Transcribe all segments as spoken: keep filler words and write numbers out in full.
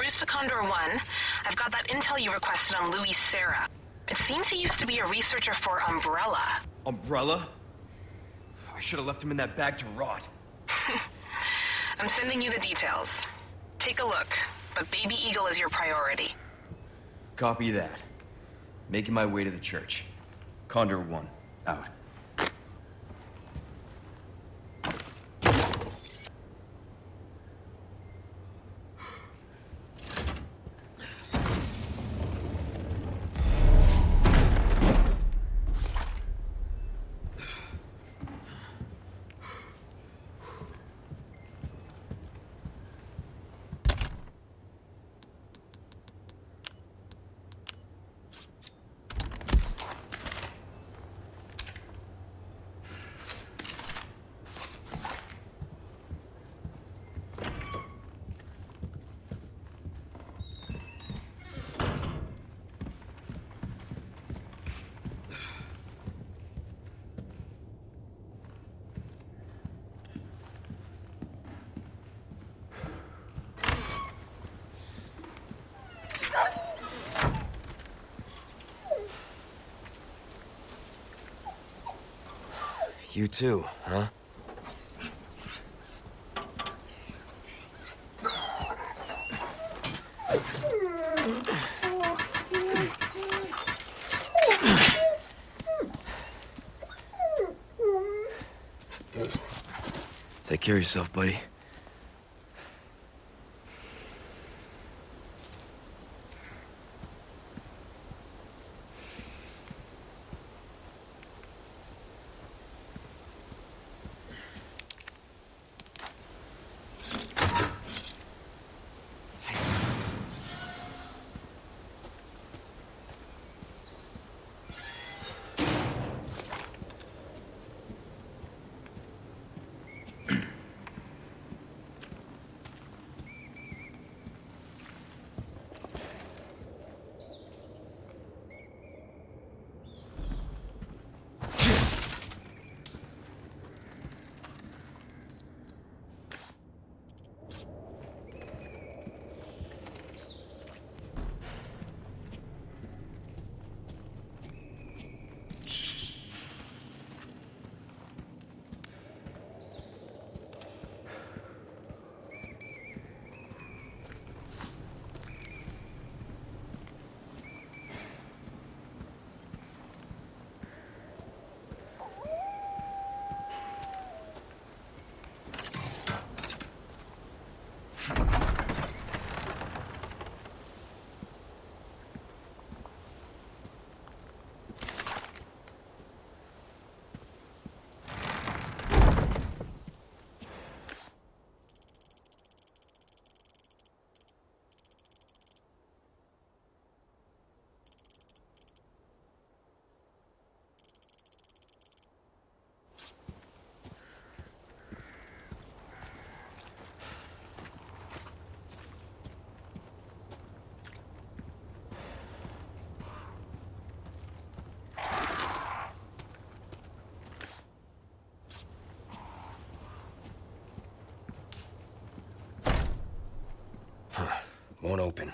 Bruce to Condor one. I've got that intel you requested on Louis Serra. It seems he used to be a researcher for Umbrella. Umbrella? I should have left him in that bag to rot. I'm sending you the details. Take a look, but Baby Eagle is your priority. Copy that. Making my way to the church. Condor one, out. You too, huh? Take care of yourself, buddy. Won't open.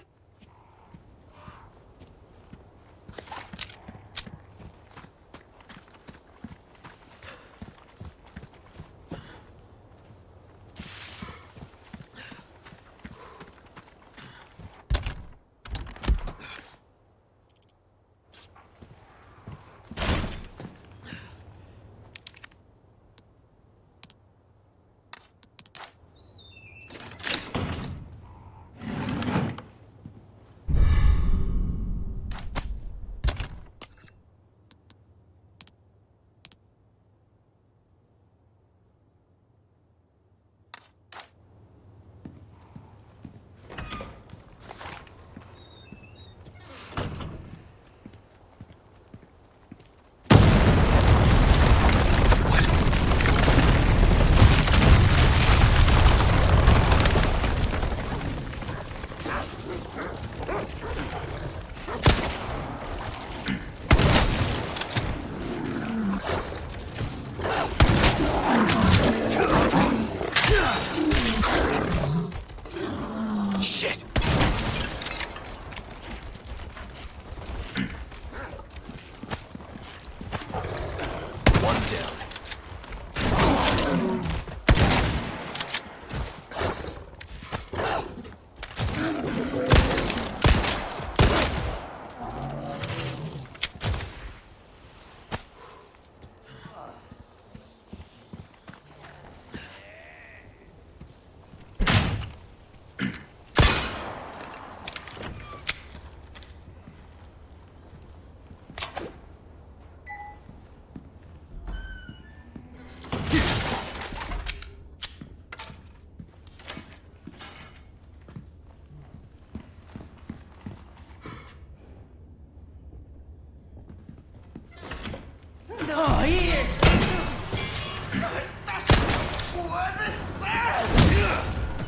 ¡Puede ser!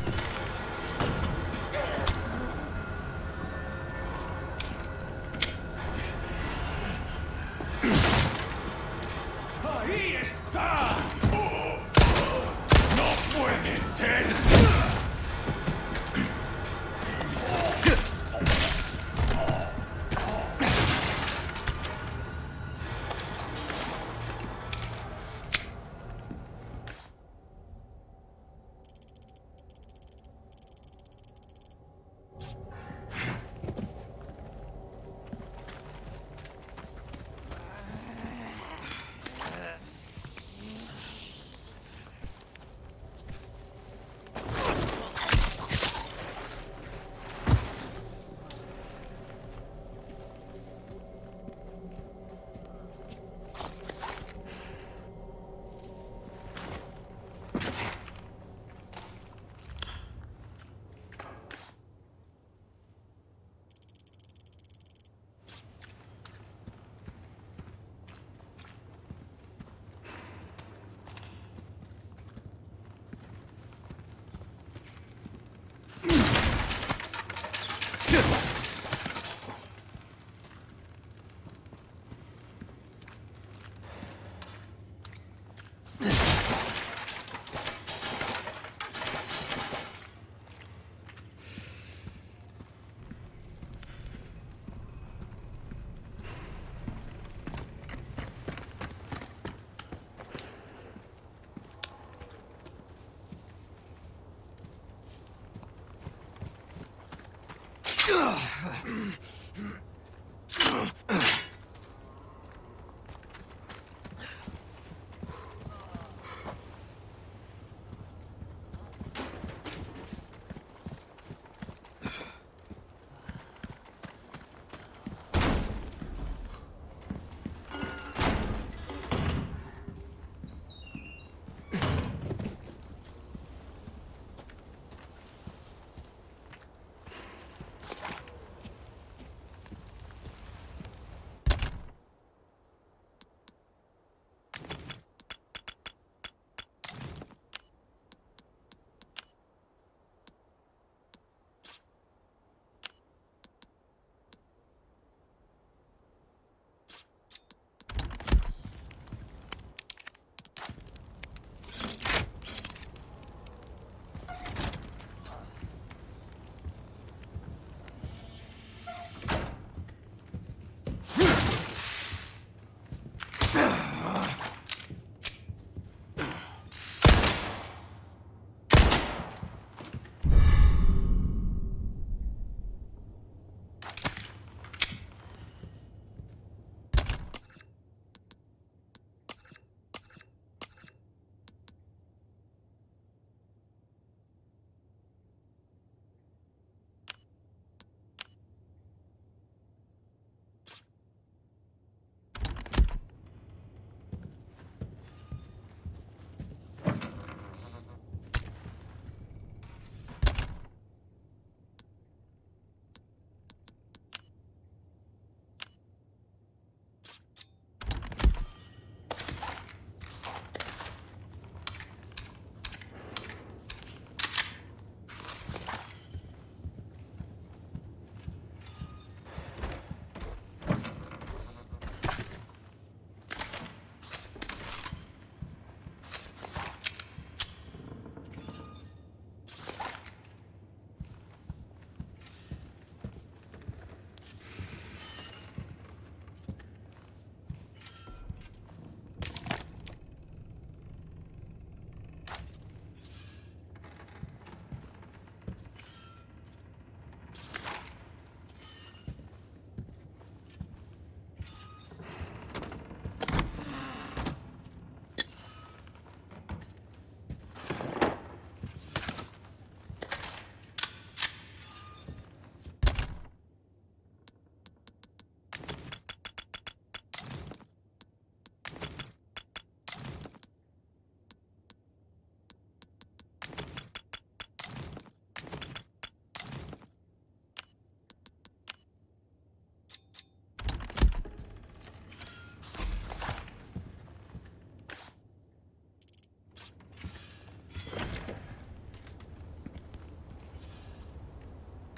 ¡Ahí está! ¡No puede ser!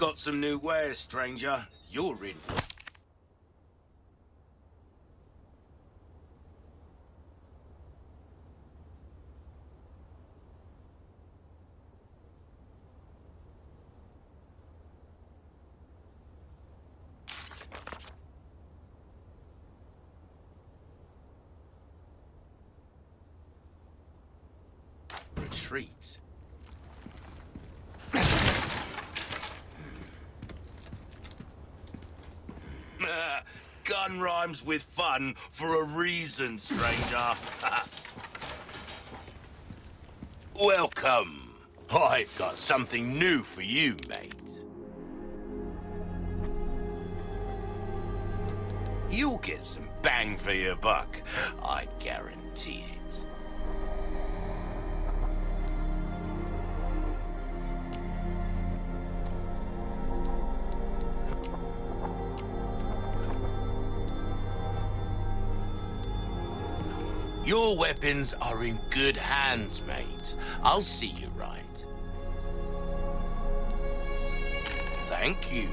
got some new wares, stranger. You're in for... retreat. Gun rhymes with fun for a reason, stranger. Welcome. I've got something new for you, mate. You'll get some bang for your buck, I guarantee it. Your weapons are in good hands, mate. I'll see you right. Thank you.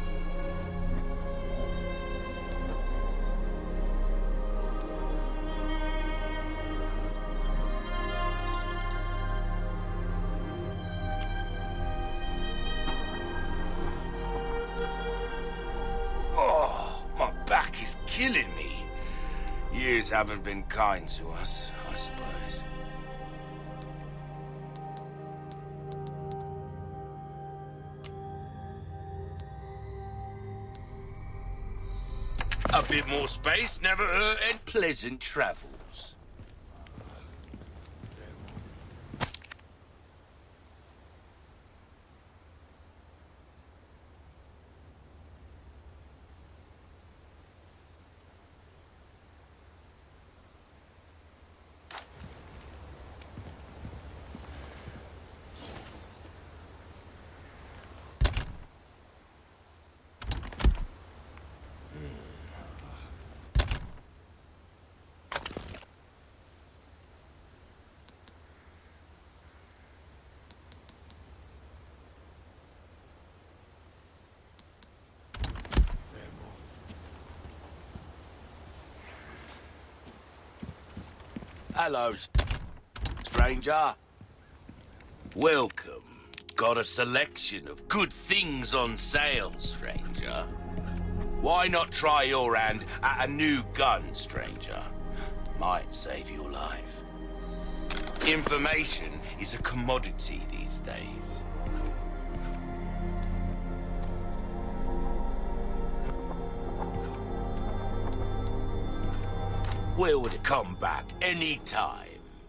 Oh, my back is killing me. Years haven't been kind to us, I suppose. A bit more space never hurt, and pleasant travels. Hello, stranger. Welcome. Got a selection of good things on sale, stranger. Why not try your hand at a new gun, stranger? Might save your life. Information is a commodity these days. We'll come back anytime.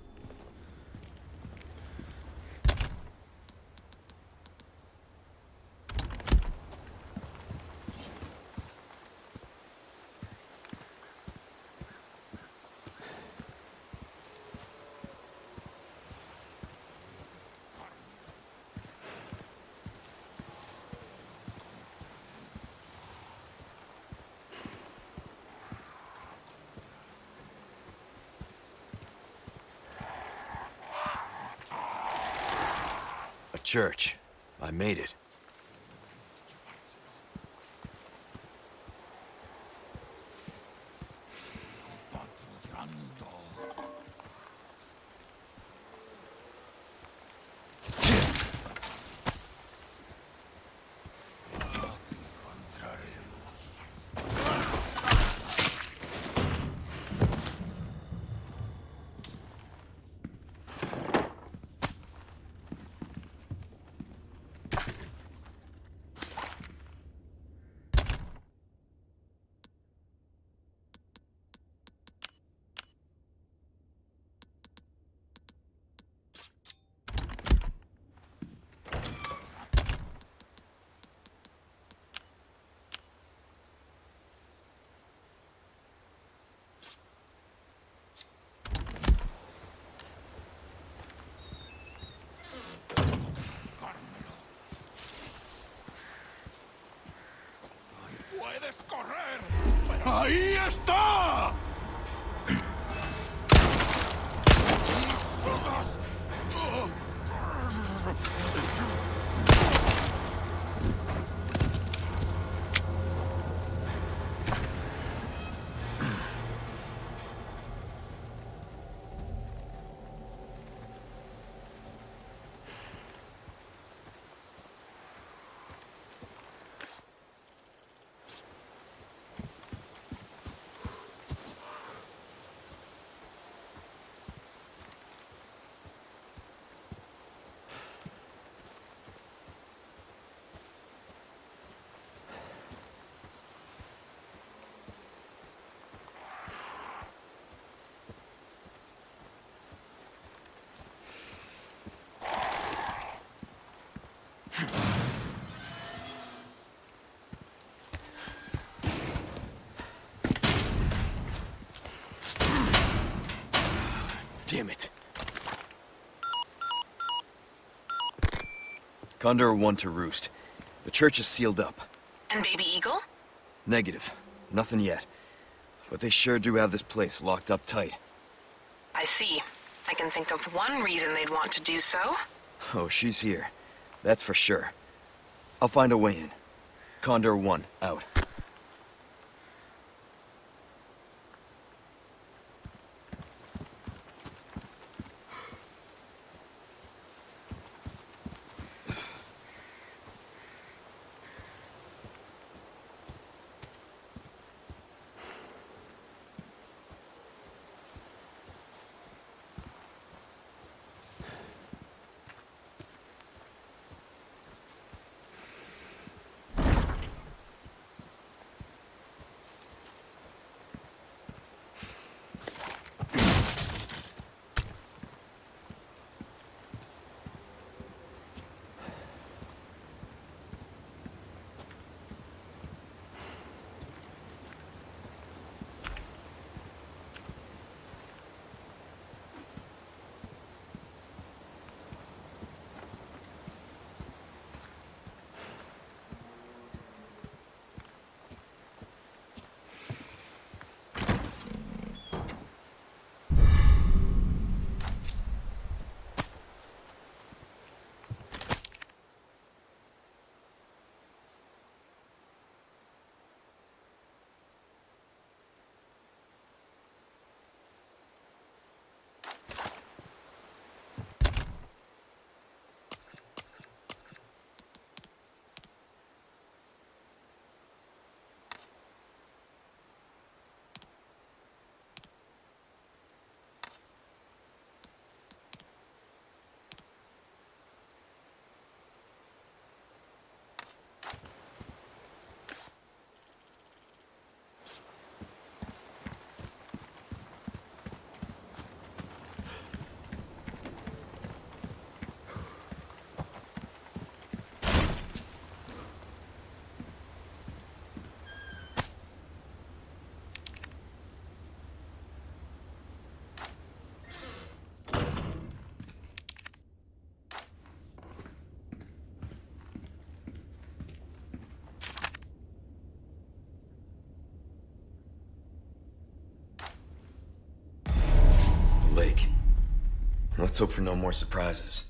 Church. I made it. Condor one to Roost. The church is sealed up. And Baby Eagle? Negative. Nothing yet. But they sure do have this place locked up tight. I see. I can think of one reason they'd want to do so. Oh, she's here. That's for sure. I'll find a way in. Condor one, out. Lake. Let's hope for no more surprises.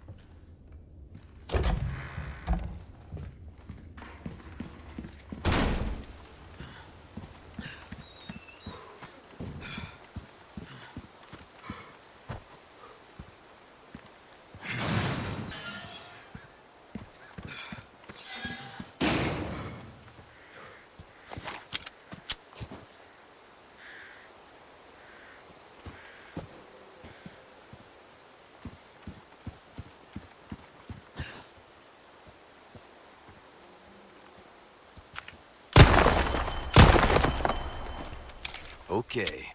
Okay.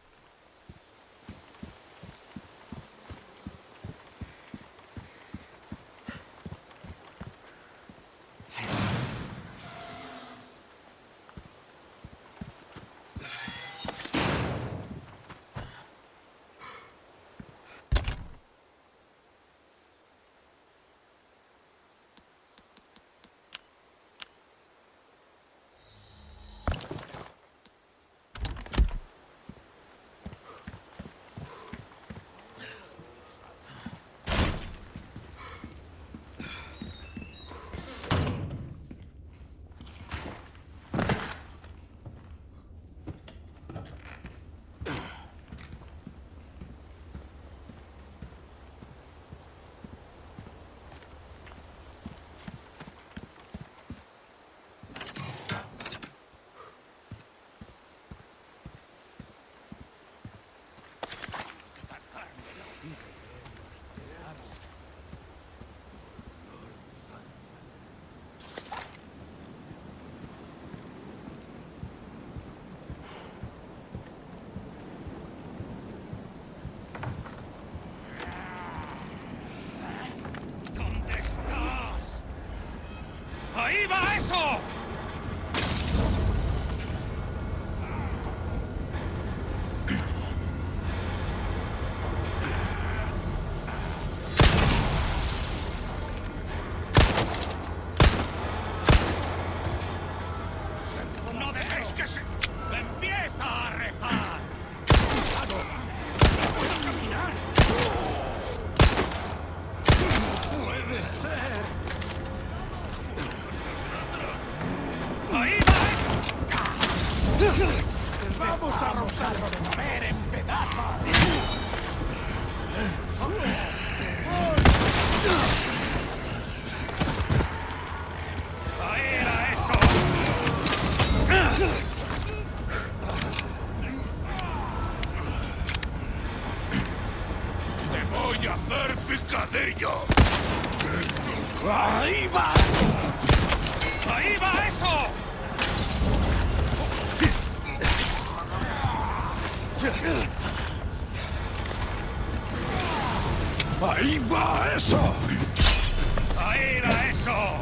¡Ahí va eso! ¡Bocadillo! ¡Ahí va! ¡Ahí va eso! ¡Ahí va eso! ¡Ahí va eso!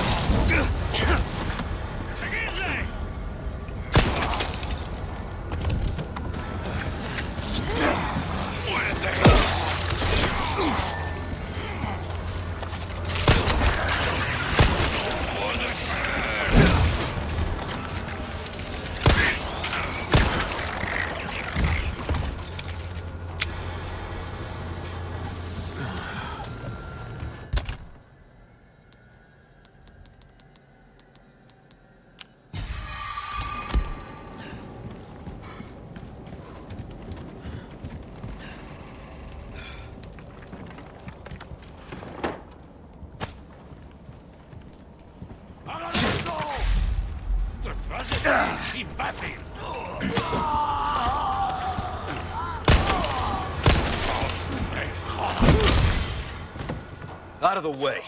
¡Seguidle! ¡Imbécil! Out of the way.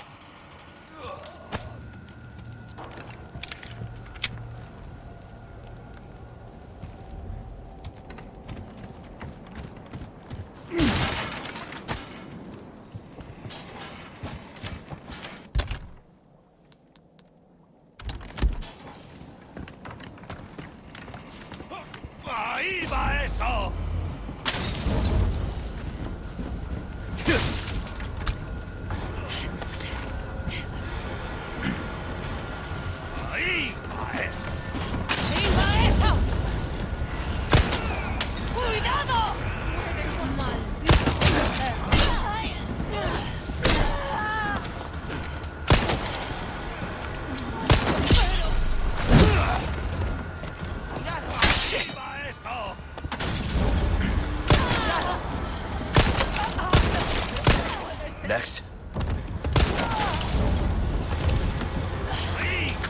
¡Ahí va eso! ¡Ahí va eso! ¡Viva eso! ¡Cuidado! ¡Ahí va eso! Next. ¡Ahí!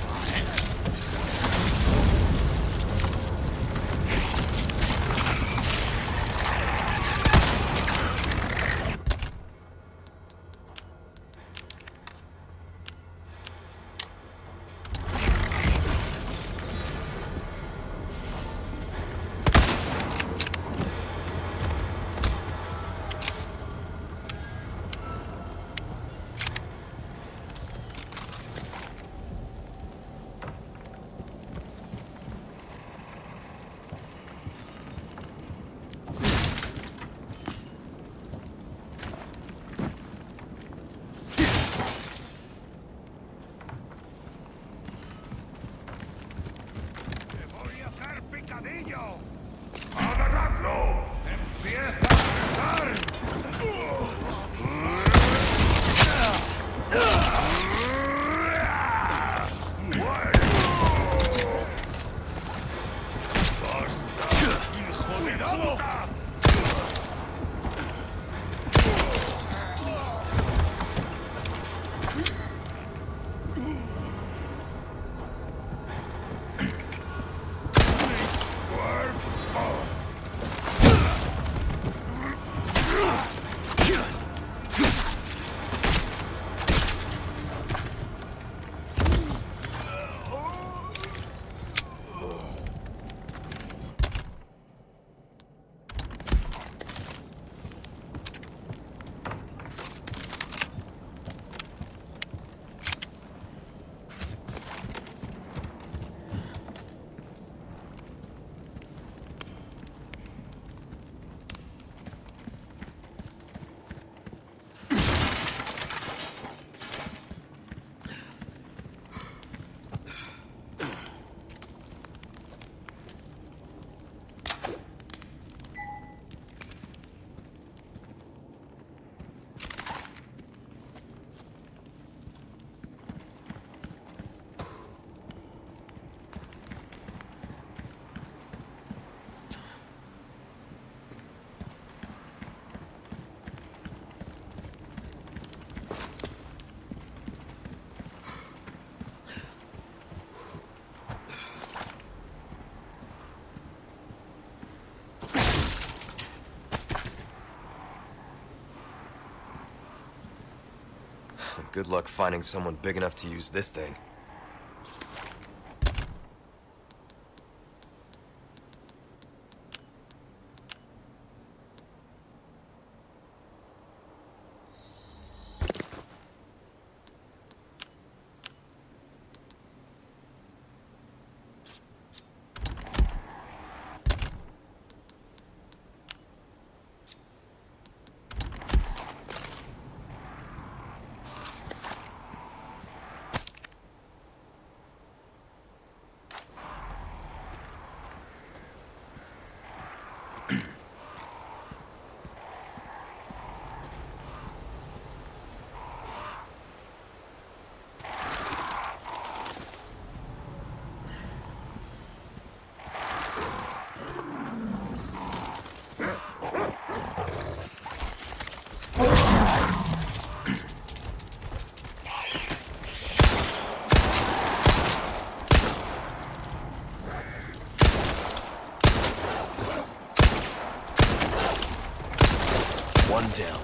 Good luck finding someone big enough to use this thing. One down.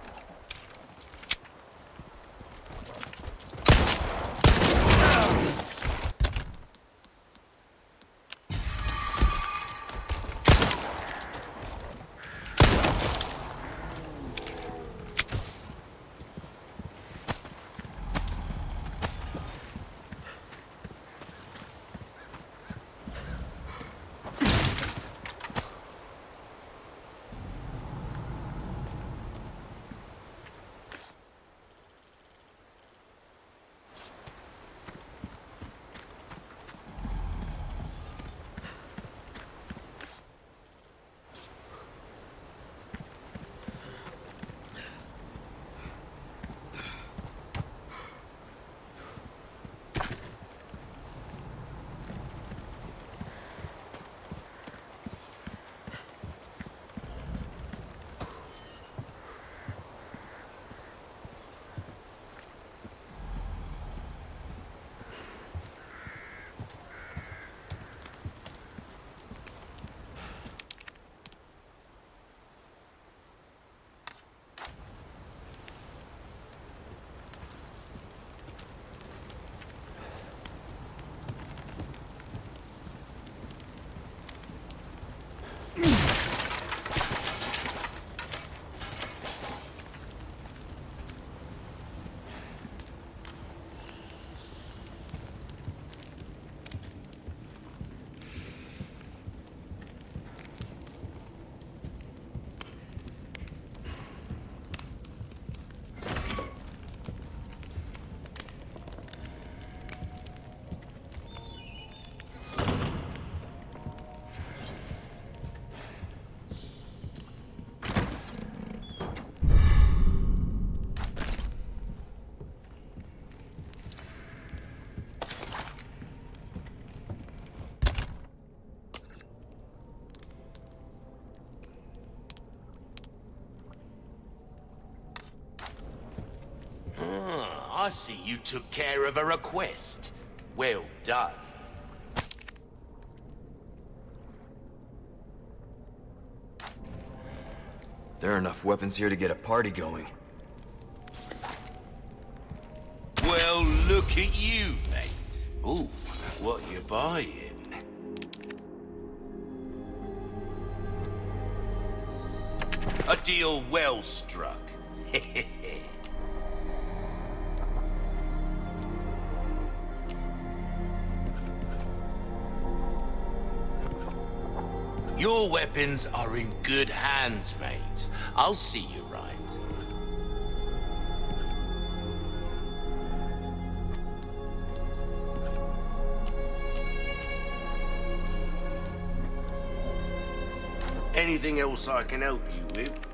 I see you took care of a request. Well done. There are enough weapons here to get a party going. Well, look at you, mate. Ooh, what you buying? A deal well struck. Your weapons are in good hands, mate. I'll see you right. Anything else I can help you with?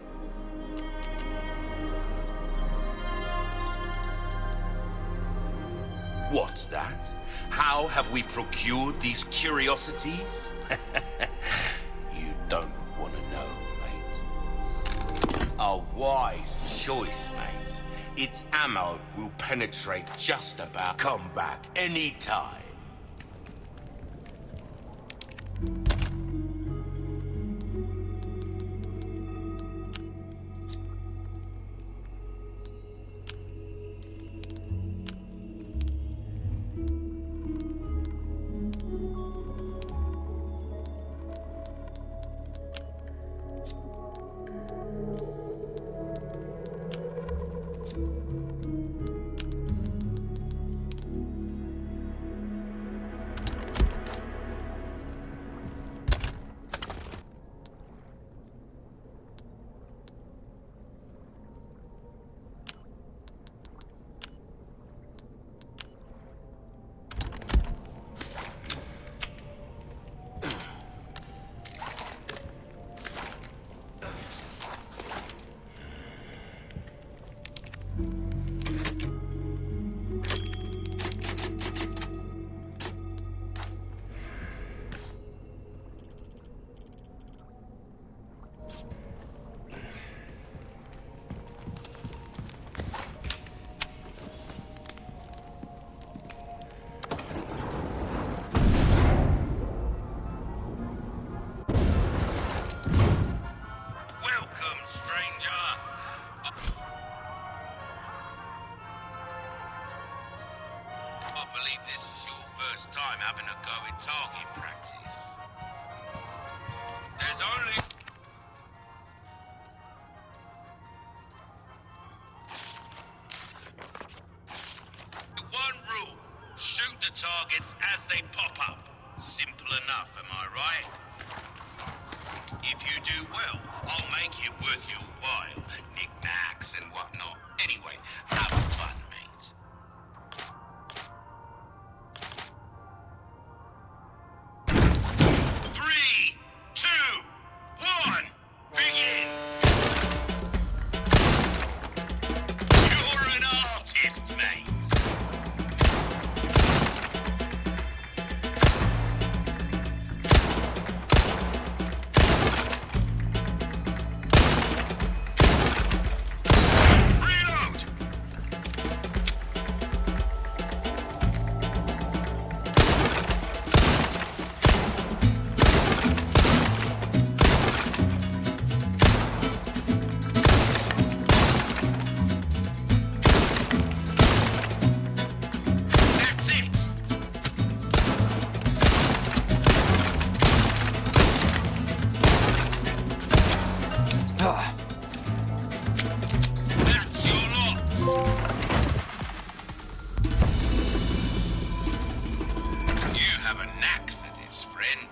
What's that? How have we procured these curiosities? You don't want to know, mate. A wise choice, mate. Its ammo will penetrate just about. Come back any time. I believe this is your first time having a go at target practice. There's only... one rule. Shoot the targets as they pop up. Simple enough, am I right? If you do well, I'll make it worth your while. Knick-knacks and whatnot. Anyway, have fun, mate. Three, two, one, begin! You're an artist, mate. That's your lot. You have a knack for this, friend.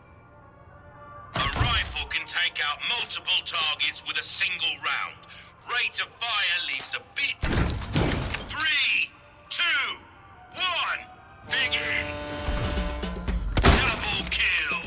A rifle can take out multiple targets with a single round. Rate of fire leaves a bit. Three, two, one, begin! Double kill!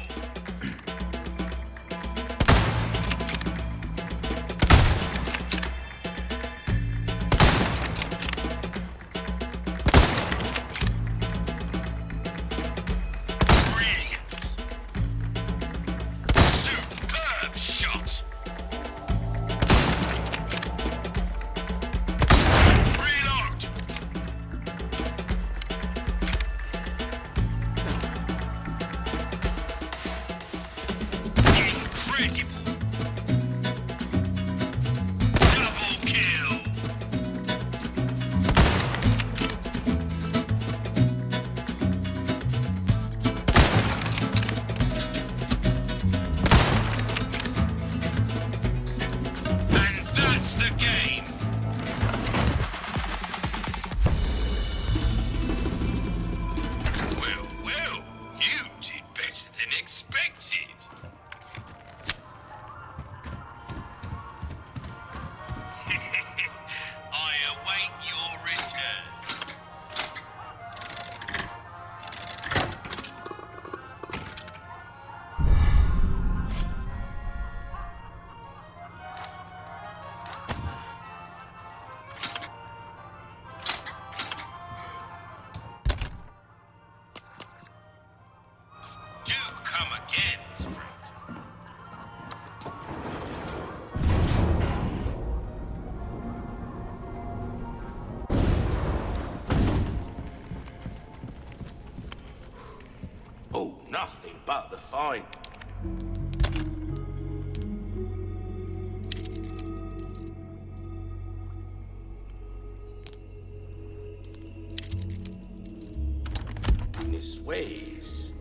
Superb shot! Reload! Incredible! Double kill! And that's the game! Well, well, you did better than expected. I await your return. Do come again, stranger. Oh, nothing but the fine. This ways.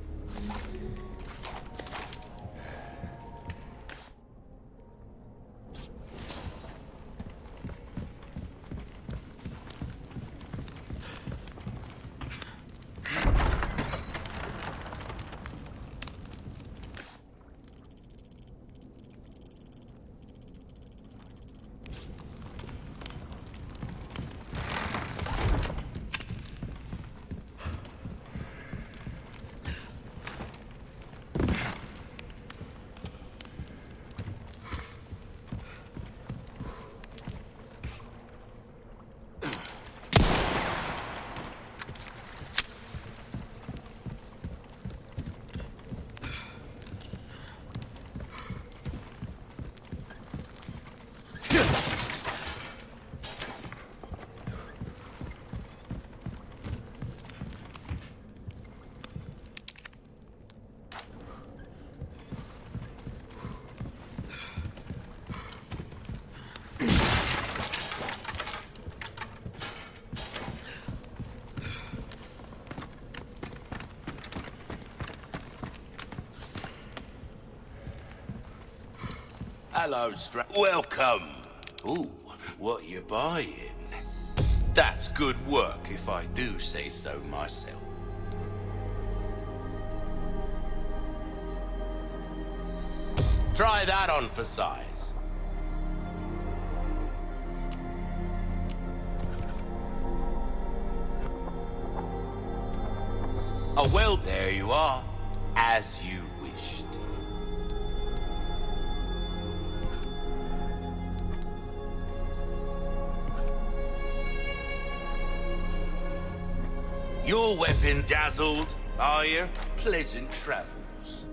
Hello, stra- Welcome. Ooh, what you buying? That's good work, if I do say so myself. Try that on for size. Oh, well, there you are. As you wished. Your weapon dazzled, are you? Pleasant travels.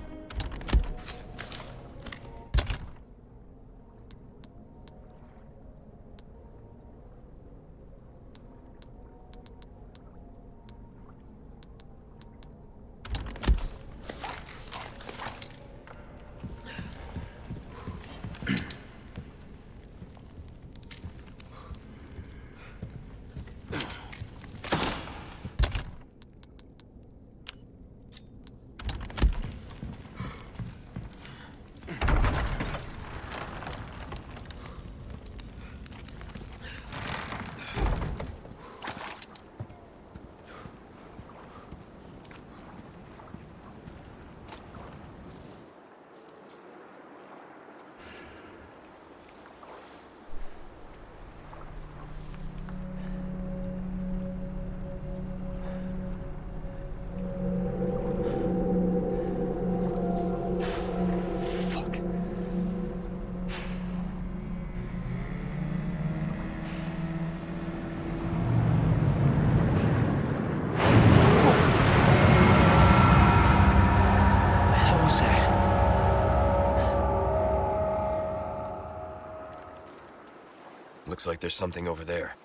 Looks like there's something over there.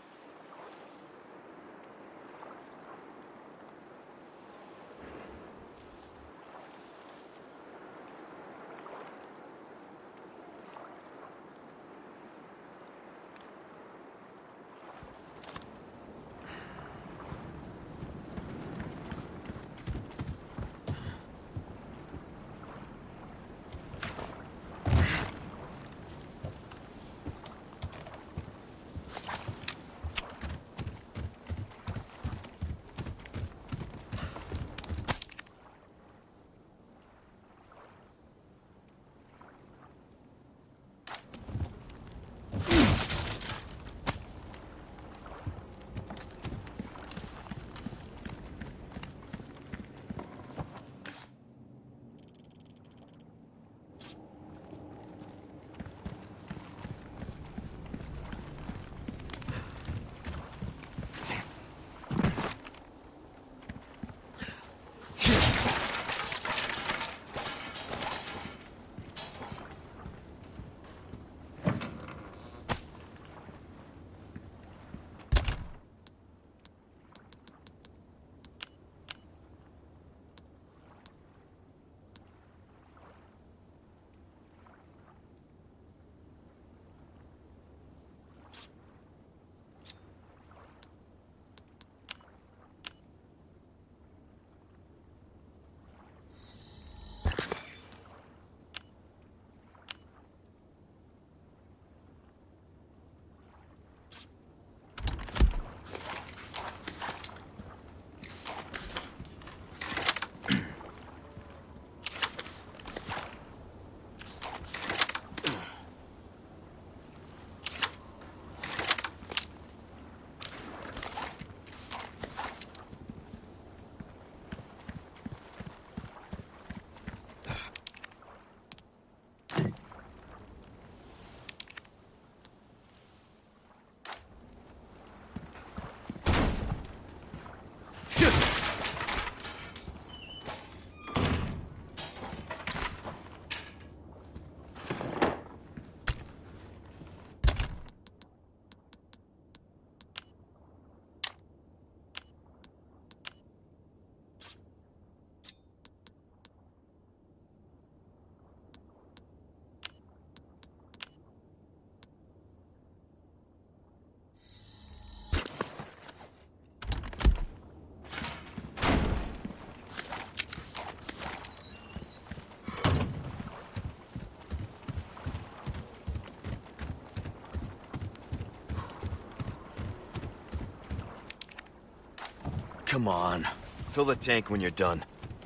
Come on. Fill the tank when you're done.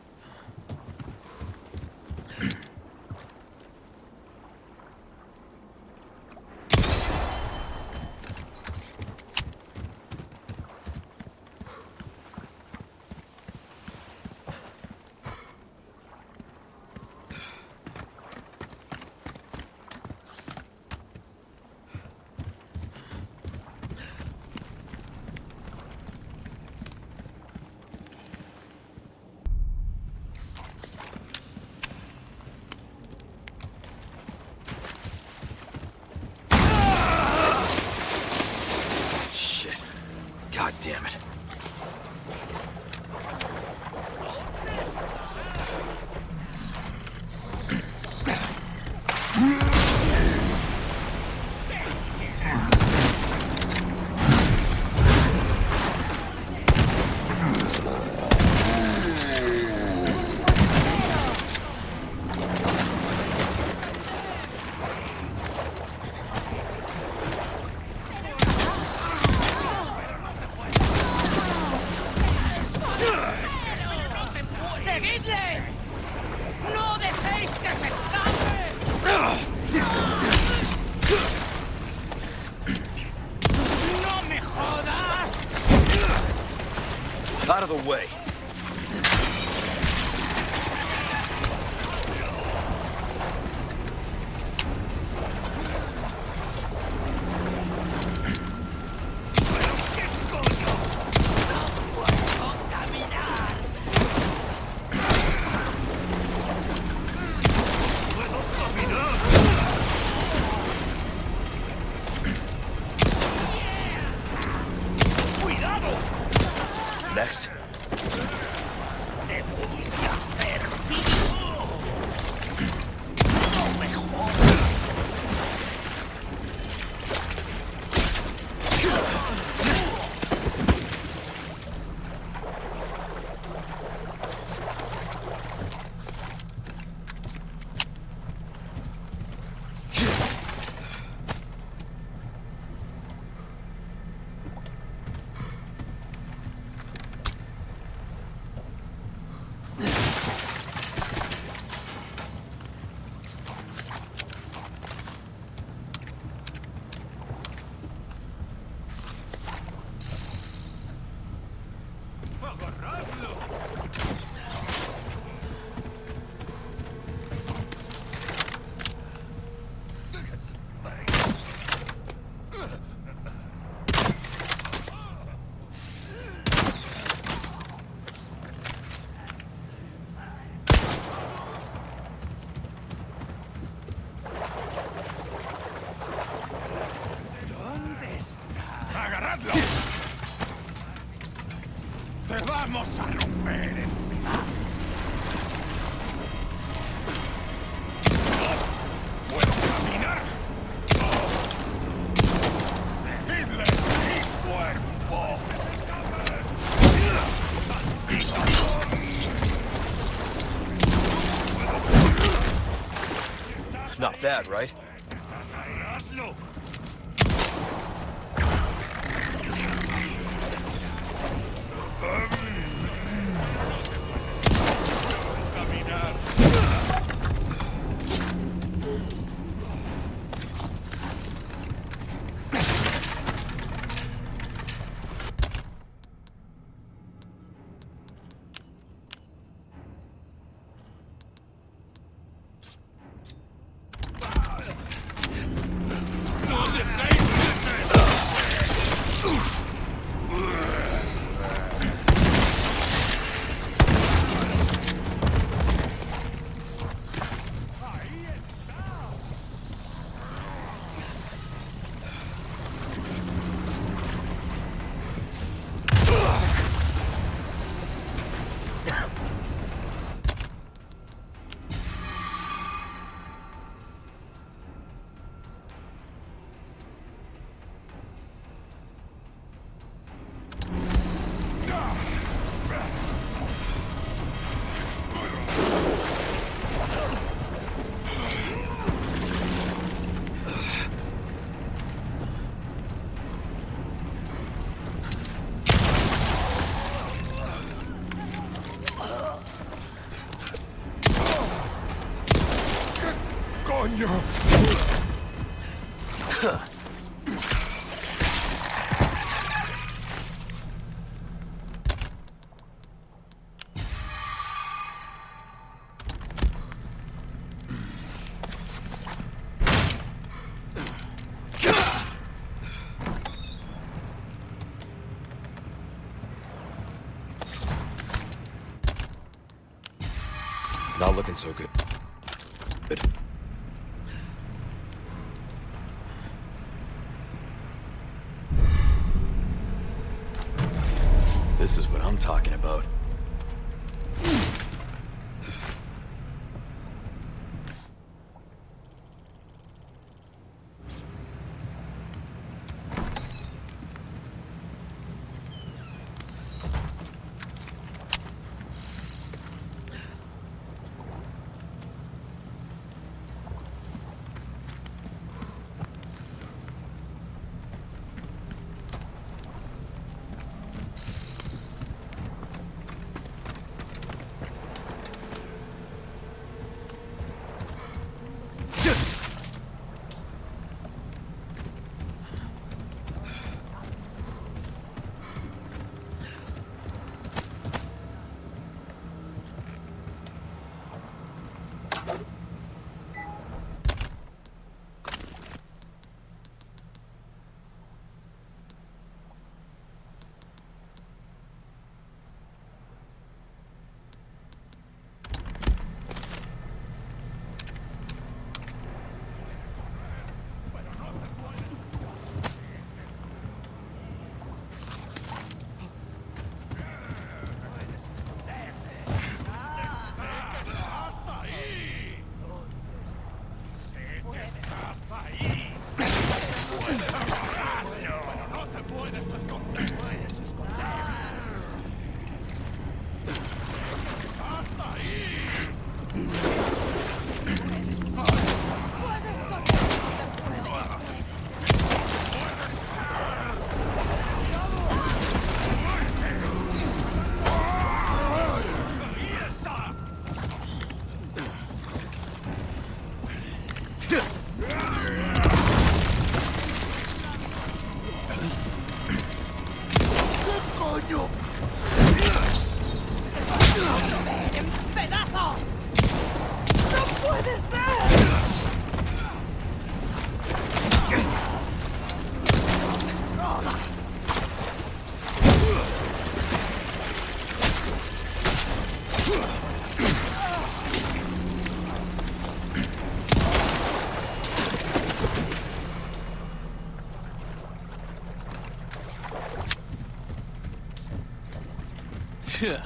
God damn it. ¡Seguidle! ¡No dejéis que se escape! ¡No me jodas! Out of the way. Next. ¡Agarradlo! ¡Te vamos a romper en pedazos! ¡No puedo caminar! ¡Seguidle mi cuerpo! Not bad, right? ¡Agarradlo! Not looking so good. Good. This is what I'm talking about. Yeah.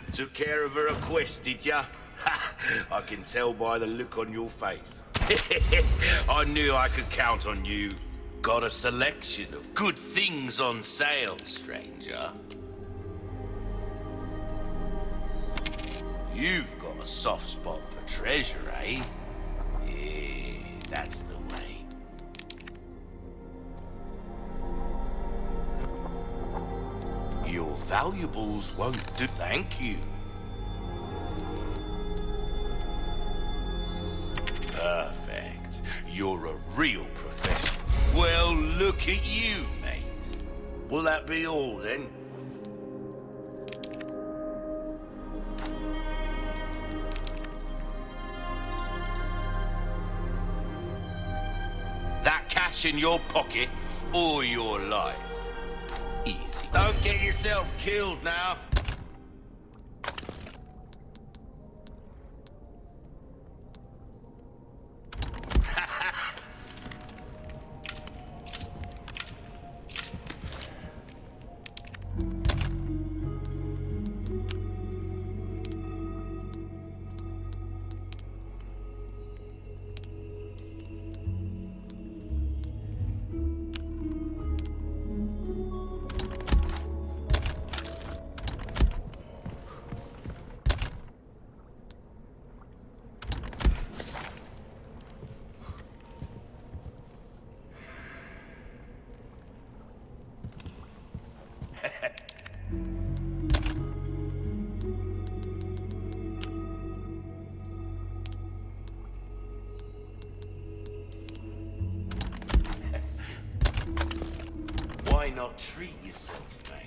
Took care of her request, did ya? I can tell by the look on your face. I knew I could count on you. Got a selection of good things on sale, stranger. You've got a soft spot for treasure, eh? Yeah, that's the way. Your valuables won't do. Thank you. Perfect. You're a real professional. Well, look at you, mate. Will that be all, then? That cash in your pocket or your life? Easy. Don't get yourself killed now. Why not treat yourself, mate?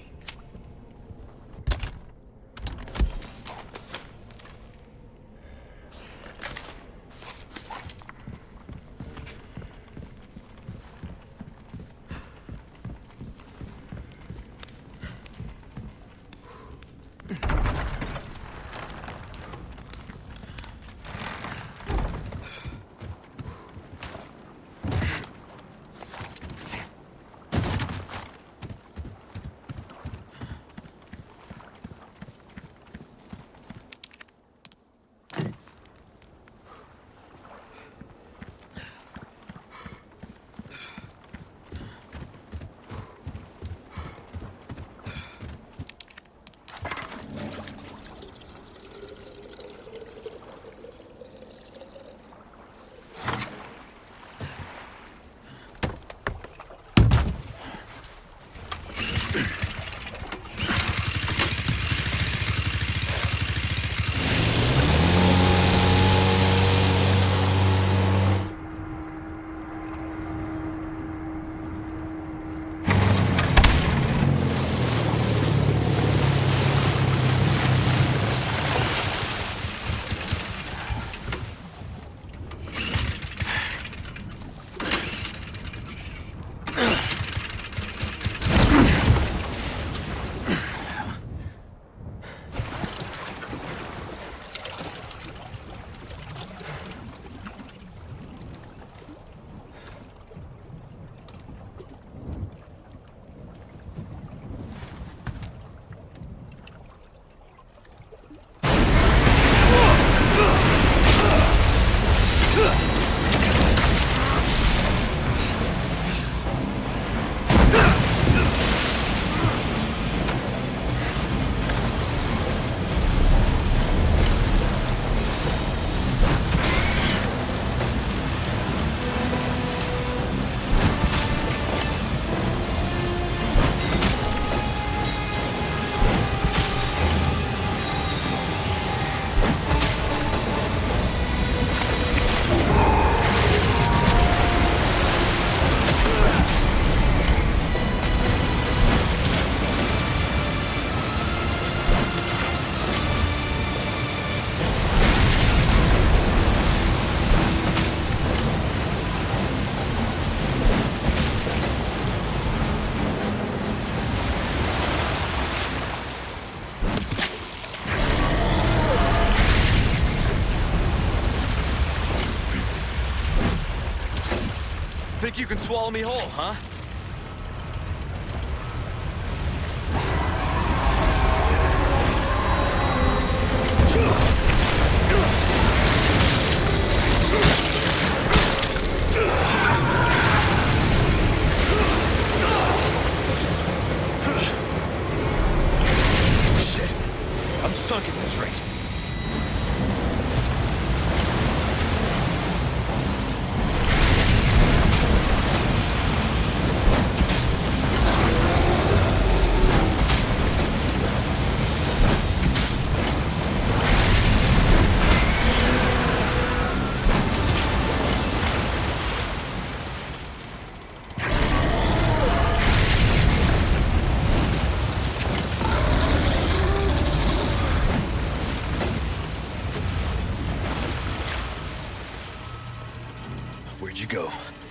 Think you can swallow me whole, huh? sunk at this rate. Where'd you go?